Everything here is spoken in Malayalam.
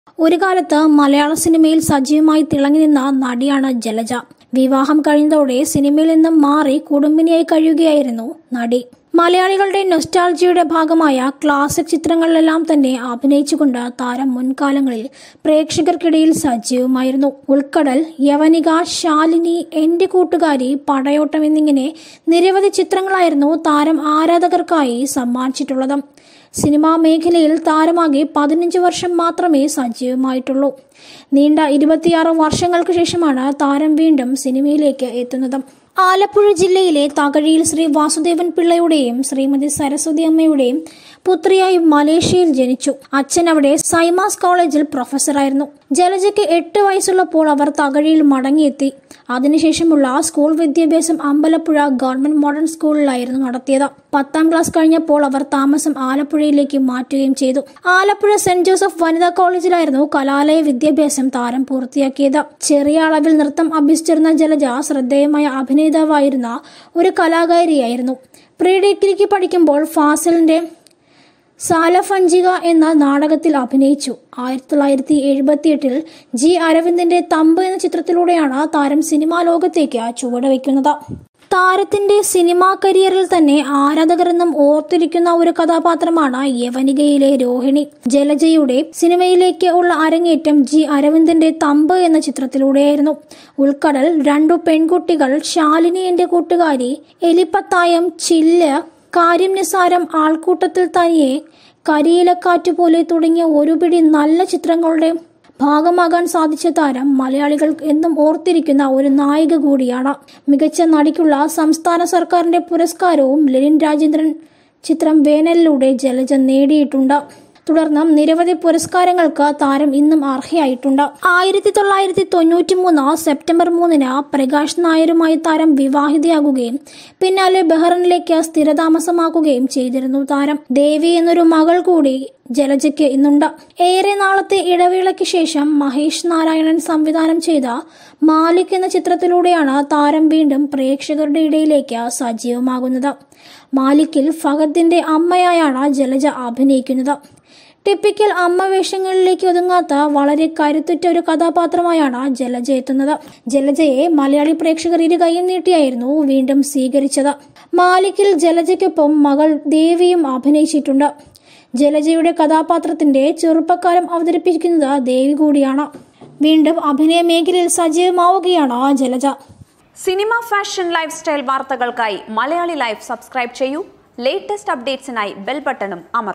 ഒരു കാലത്ത് മലയാള സിനിമയിൽ സജീവമായി തിളങ്ങി നിന്ന നടിയാണ് ജലജ. വിവാഹം കഴിഞ്ഞതോടെ സിനിമയിൽ നിന്നും മാറി കുടുംബിനിയായി കഴിയുകയായിരുന്നു നടി. മലയാളികളുടെ നൊസ്റ്റാൾജിയുടെ ഭാഗമായ ക്ലാസിക് ചിത്രങ്ങളിലെല്ലാം തന്നെ അഭിനയിച്ചുകൊണ്ട് താരം മുൻകാലങ്ങളിൽ പ്രേക്ഷകർക്കിടയിൽ സജീവമായിരുന്നു. ഉൾക്കടൽ, യവനിക, ശാലിനി, എന്റെ കൂട്ടുകാരി, പടയോട്ടം എന്നിങ്ങനെ നിരവധി ചിത്രങ്ങളായിരുന്നു താരം ആരാധകർക്കായി സമ്മാനിച്ചിട്ടുള്ളത്. സിനിമാ മേഖലയിൽ താരമാകെ 15 വർഷം മാത്രമേ സജീവമായിട്ടുള്ളൂ. നീണ്ട 26 വർഷങ്ങൾക്ക് ശേഷമാണ് താരം വീണ്ടും സിനിമയിലേക്ക് എത്തുന്നത്. ആലപ്പുഴ ജില്ലയിലെ തകഴിയിൽ ശ്രീ വാസുദേവൻ പിള്ളയുടെയും ശ്രീമതി സരസ്വതി അമ്മയുടെയും പുത്രിയായി മലേഷ്യയിൽ ജനിച്ചു. അച്ഛൻ അവിടെ സൈമാസ് കോളേജിൽ പ്രൊഫസറായിരുന്നു. ജലജയ്ക്ക് 8 വയസ്സുള്ളപ്പോൾ അവർ തകഴിയിൽ മടങ്ങിയെത്തി. അതിനുശേഷമുള്ള സ്കൂൾ വിദ്യാഭ്യാസം അമ്പലപ്പുഴ ഗവൺമെന്റ് മോഡേൺ സ്കൂളിലായിരുന്നു നടത്തിയത്. 10ാം ക്ലാസ് കഴിഞ്ഞപ്പോൾ അവർ താമസം ആലപ്പുഴയിലേക്ക് മാറ്റുകയും ചെയ്തു. ആലപ്പുഴ സെന്റ് ജോസഫ് വനിതാ കോളേജിലായിരുന്നു കലാലയ വിദ്യാഭ്യാസം താരം പൂർത്തിയാക്കിയത്. ചെറിയ അളവിൽ നൃത്തം അഭ്യസിച്ചിരുന്ന ജലജ ശ്രദ്ധേയമായ അഭിനേതാവായിരുന്ന ഒരു കലാകാരിയായിരുന്നു. പ്രീ ഡിഗ്രിക്ക് പഠിക്കുമ്പോൾ ഫാസിലിന്റെ സാലഫഞ്ചിക എന്ന നാടകത്തിൽ അഭിനയിച്ചു. 1978 ജി അരവിന്ദന്റെ തമ്പ് എന്ന ചിത്രത്തിലൂടെയാണ് താരം സിനിമാ ലോകത്തേക്ക് ചുവടുവെക്കുന്നത്. താരത്തിന്റെ സിനിമാ കരിയറിൽ തന്നെ ആരാധകർ എന്നും ഓർത്തിരിക്കുന്ന ഒരു കഥാപാത്രമാണ് യവനികയിലെ രോഹിണി. ജലജയുടെ സിനിമയിലേക്ക് ഉള്ള അരങ്ങേറ്റം ജി അരവിന്ദന്റെ തമ്പ് എന്ന ചിത്രത്തിലൂടെയായിരുന്നു. ഉൾക്കടൽ, 2 പെൺകുട്ടികൾ, ശാലിനി, എന്റെ കൂട്ടുകാരി, എലിപ്പത്തായം, ചില്ല്, കാര്യം നിസാരം, ആൾക്കൂട്ടത്തിൽ തനിയെ, കരിയിലക്കാറ്റുപോലെ തുടങ്ങിയ ഒരുപിടി നല്ല ചിത്രങ്ങളുടെ ഭാഗമാകാൻ സാധിച്ച താരം മലയാളികൾ എന്നും ഓർത്തിരിക്കുന്ന ഒരു നായിക കൂടിയാണ്. മികച്ച നടിക്കുള്ള സംസ്ഥാന സർക്കാരിന്റെ പുരസ്കാരവും ലെനിൻ രാജേന്ദ്രൻ ചിത്രം വേനലിലൂടെ ജലജ നേടിയിട്ടുണ്ട്. തുടർന്ന് നിരവധി പുരസ്കാരങ്ങൾക്ക് താരം ഇന്നും അർഹയായിട്ടുണ്ട്. 1993 സെപ്റ്റംബർ 3 പ്രകാശ് നായരുമായി താരം വിവാഹിതയാകുകയും പിന്നാലെ ബഹ്റിനിലേക്ക് സ്ഥിരതാമസമാക്കുകയും ചെയ്തിരുന്നു താരം. ദേവി എന്നൊരു മകൾ കൂടി ജലജയ്ക്ക് ഇന്നുണ്ട്. ഏറെ നാളത്തെ ഇടവേളയ്ക്ക് ശേഷം മഹേഷ് നാരായണൻ സംവിധാനം ചെയ്ത മാലിക് എന്ന ചിത്രത്തിലൂടെയാണ് താരം വീണ്ടും പ്രേക്ഷകരുടെ ഇടയിലേക്ക് സജീവമാകുന്നത്. മാലിക്കിൽ ഫഹദിന്റെ അമ്മയായാണ് ജലജ അഭിനയിക്കുന്നത്. ടിപ്പിക്കൽ അമ്മ വേഷങ്ങളിലേക്ക് ഒതുങ്ങാത്ത വളരെ കരുത്തുറ്റ ഒരു കഥാപാത്രമായാണ് ജലജ എത്തുന്നത്. ജലജയെ മലയാളി പ്രേക്ഷകർ ഇരുകൈയും നീട്ടിയായിരുന്നു വീണ്ടും സ്വീകരിച്ചത്. മാലിക്കിൽ ജലജയ്ക്കൊപ്പം മകൾ ദേവിയും അഭിനയിച്ചിട്ടുണ്ട്. ജലജയുടെ കഥാപാത്രത്തിന്റെ ചെറുപ്പക്കാലം അവതരിപ്പിക്കുന്നത് ദേവി കൂടിയാണ്. വീണ്ടും അഭിനയ മേഖലയിൽ സജീവമാവുകയാണ് Jalaja. Cinema, fashion, lifestyle വാർത്തകൾക്കായി മലയാളി ലൈഫ് സബ്സ്ക്രൈബ് ചെയ്യൂ. ലേറ്റസ്റ്റ് അപ്ഡേറ്റ്സിനായി ബെൽ ബട്ടണും അമർത്തുക.